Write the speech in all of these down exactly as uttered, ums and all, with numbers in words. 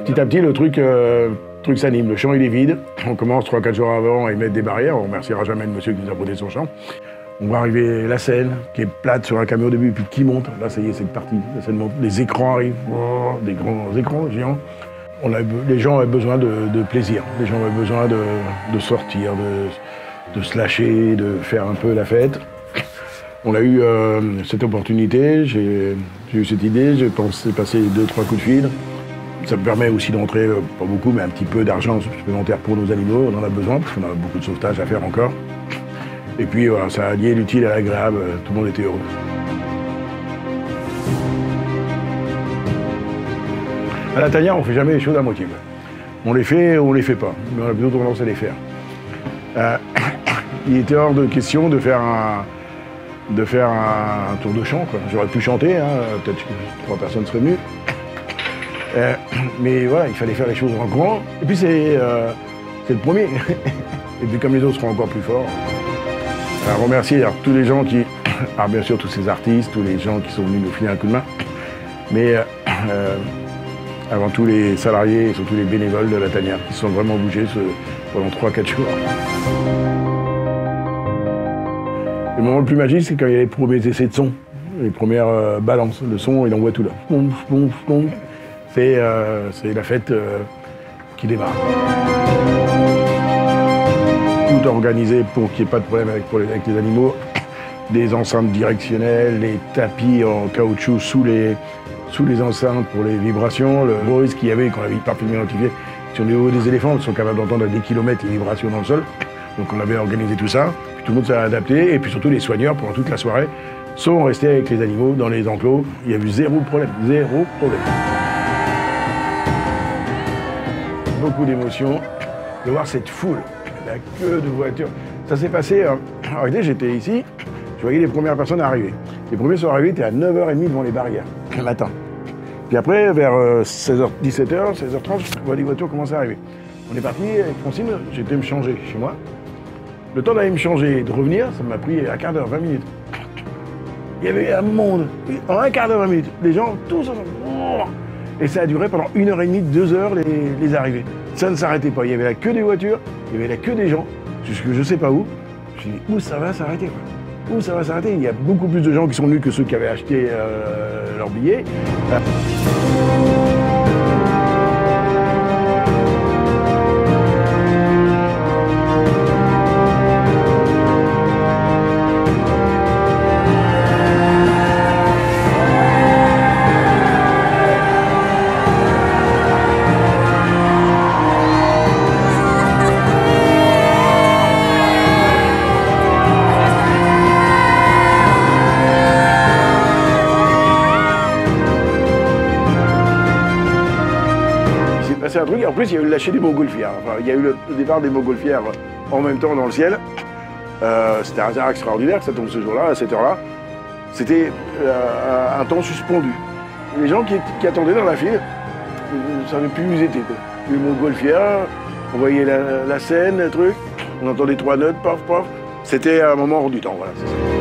Petit à petit, le truc, euh, truc s'anime. Le champ, il est vide. On commence trois quatre jours avant à y mettre des barrières. On ne remerciera jamais le monsieur qui nous a prêté son champ. On va arriver la scène, qui est plate sur un camion au début, puis qui monte. Là, ça y est, c'est parti. La scène monte. Les écrans arrivent. Oh, des grands écrans géants. On a, les gens avaient besoin de, de plaisir. Les gens avaient besoin de, de sortir, de, de se lâcher, de faire un peu la fête. On a eu euh, cette opportunité, j'ai eu cette idée, j'ai pensé passer deux, trois coups de fil. Ça me permet aussi d'entrer, euh, pas beaucoup, mais un petit peu d'argent supplémentaire pour nos animaux. On en a besoin, parce qu'on a beaucoup de sauvetage à faire encore. Et puis voilà, ça a lié l'utile à l'agréable, tout le monde était heureux. À la tanière, on ne fait jamais les choses à moitié. On les fait ou on les fait pas, mais on a plutôt tendance à les faire. Euh, il était hors de question de faire un, de faire un, un tour de chant. J'aurais pu chanter, hein, peut-être que trois personnes seraient venues. Euh, mais voilà, il fallait faire les choses en grand. Et puis c'est euh, le premier. Et puis comme les autres seront encore plus forts. Alors remercier alors, tous les gens qui... Alors bien sûr tous ces artistes, tous les gens qui sont venus nous filer un coup de main. Mais euh, avant tout les salariés et surtout les bénévoles de la tanière qui se sont vraiment bougés ce, pendant trois quatre jours. Le moment le plus magique, c'est quand il y a les premiers essais de son, les premières euh, balances. Le son, il envoie tout là. C'est euh, la fête euh, qui démarre. Tout organisé pour qu'il n'y ait pas de problème avec, avec les animaux. Des enceintes directionnelles, les tapis en caoutchouc sous les, sous les enceintes pour les vibrations. Le bruit qu'il y avait, qu'on avait parfaitement identifié, sur le niveau des éléphants, qui sont capables d'entendre à des kilomètres les vibrations dans le sol. Donc on avait organisé tout ça. Tout le monde s'est adapté, et puis surtout les soigneurs, pendant toute la soirée, sont restés avec les animaux dans les enclos. Il y a eu zéro problème, zéro problème. Beaucoup d'émotions, de voir cette foule, la queue de voitures. Ça s'est passé, euh, en réalité j'étais ici, je voyais les premières personnes arriver. Les premiers sont arrivés, étaient à neuf heures trente devant les barrières, le matin. Puis après, vers euh, seize heures, dix-sept heures, seize heures trente, je vois les voitures commencer à arriver. On est parti avec Francine, j'étais me changer chez moi. Le temps d'aller me changer et de revenir, ça m'a pris un quart d'heure, vingt minutes. Il y avait un monde, en un quart d'heure, vingt minutes, les gens, tous ensemble. Et ça a duré pendant une heure et demie, deux heures, les, les arrivées. Ça ne s'arrêtait pas, il y avait la queue des voitures, il y avait la queue des gens, jusque je sais pas où. Je me suis dit, où ça va s'arrêter, quoi? Où ça va s'arrêter? Il y a beaucoup plus de gens qui sont venus que ceux qui avaient acheté euh, leur billet. Euh... Un truc. En plus, il y a eu le lâcher des montgolfières. Enfin, il y a eu le départ des montgolfières en même temps dans le ciel. Euh, C'était un hasard extraordinaire que ça tombe ce jour-là, à cette heure-là. C'était euh, un temps suspendu. Les gens qui, qui attendaient dans la file ne savaient plus où ils étaient. Quoi. Les montgolfières, on voyait la, la scène, le truc, on entendait trois notes, paf, paf. C'était un moment hors du temps, voilà.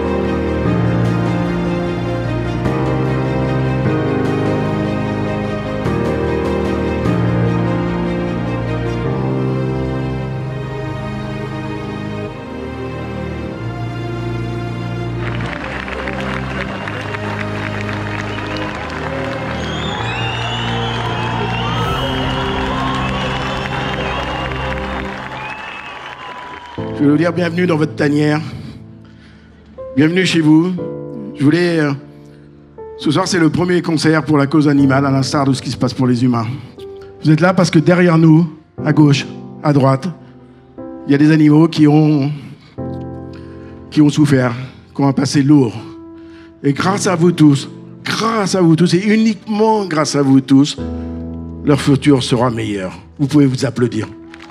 Je voulais vous dire bienvenue dans votre tanière. Bienvenue chez vous. Je voulais... Euh, ce soir, c'est le premier concert pour la cause animale, à l'instar de ce qui se passe pour les humains. Vous êtes là parce que derrière nous, à gauche, à droite, il y a des animaux qui ont, qui ont souffert, qui ont un passé lourd. Et grâce à vous tous, grâce à vous tous, et uniquement grâce à vous tous, leur futur sera meilleur. Vous pouvez vous applaudir.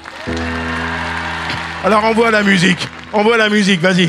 Alors envoie la musique, envoie la musique, vas-y.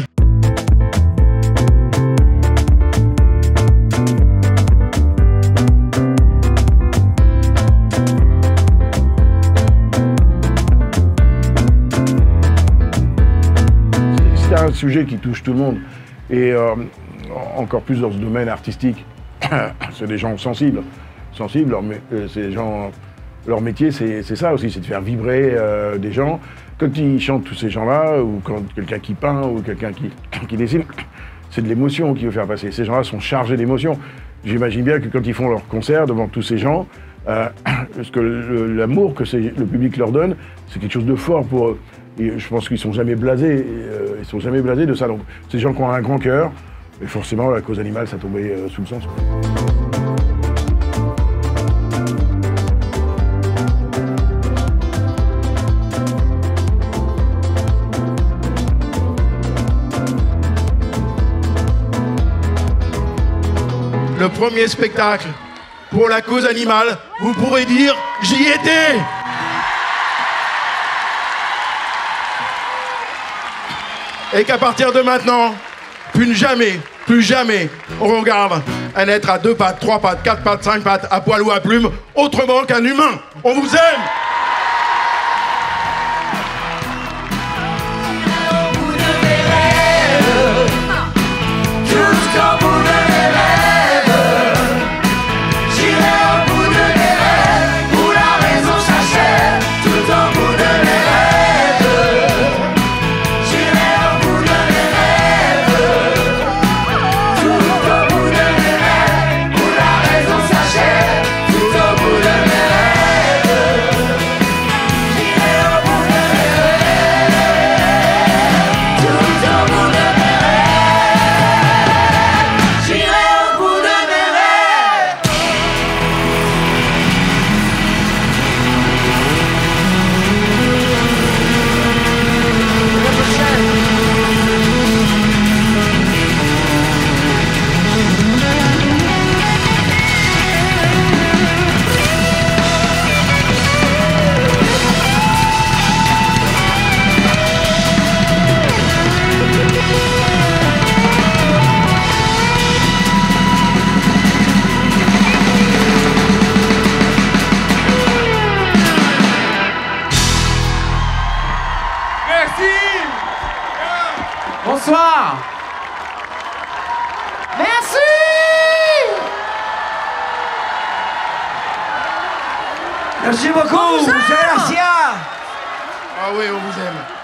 C'est un sujet qui touche tout le monde, et euh, encore plus dans ce domaine artistique. C'est des gens sensibles, sensibles, mais c'est des gens leur métier, c'est ça aussi, c'est de faire vibrer euh, des gens. Quand ils chantent, tous ces gens-là, ou quand quelqu'un qui peint, ou quelqu'un qui, qui dessine, c'est de l'émotion qu'il veut faire passer. Ces gens-là sont chargés d'émotion. J'imagine bien que quand ils font leur concert devant tous ces gens, euh, parce que l'amour que le public leur donne, c'est quelque chose de fort pour eux. Et je pense qu'ils sont jamais blasés, euh, ils sont jamais blasés de ça. Donc, ces gens qui ont un grand cœur, et forcément, la cause animale, ça tombait euh, sous le sens. Le premier spectacle pour la cause animale, vous pourrez dire « j'y étais ». Et qu'à partir de maintenant, plus jamais, plus jamais, on regarde un être à deux pattes, trois pattes, quatre pattes, cinq pattes, à poil ou à plume, autrement qu'un humain. On vous aime! Bonsoir. Merci. Merci beaucoup, On vous aime. Monsieur Garcia. Ah oui, on vous aime.